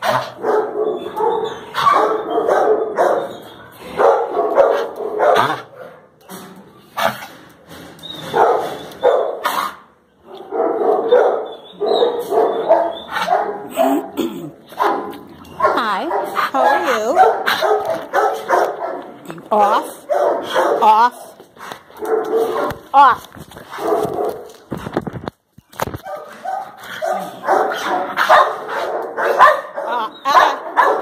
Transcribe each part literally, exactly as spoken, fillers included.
Hi, how are you? Off, off, off. Uh, uh.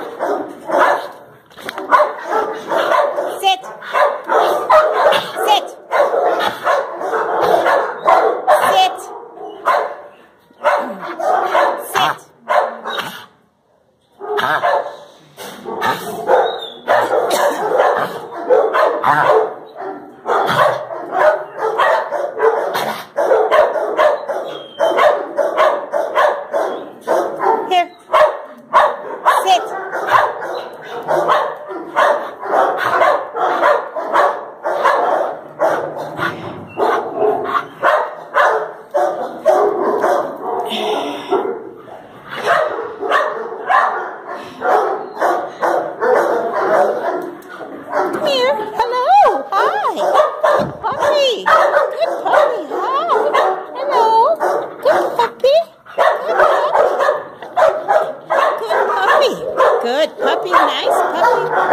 Sit, sit, sit, sit. Here, sit. Come here. Hello. Hi. Good puppy. Good puppy. Hi. Hello. Good puppy. Good puppy. Good puppy. Good puppy. Nice puppy.